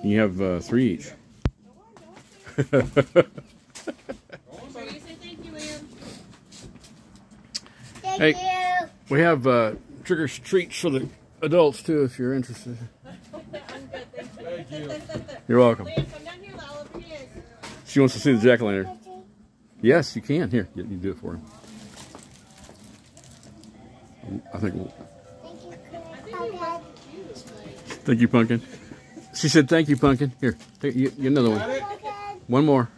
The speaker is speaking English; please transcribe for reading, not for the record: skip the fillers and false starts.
You have 3 each. Hey, we have trick or treats for the adults too, if you're interested. I'm good, thank you. You're welcome. Lance, come down here, Lala, please. She wants to see the jack-o'-lantern. Yes, you can. Here, you do it for him. I think. Thank you, Pumpkin. She said, "Thank you, Pumpkin." Here, take you another one. One more.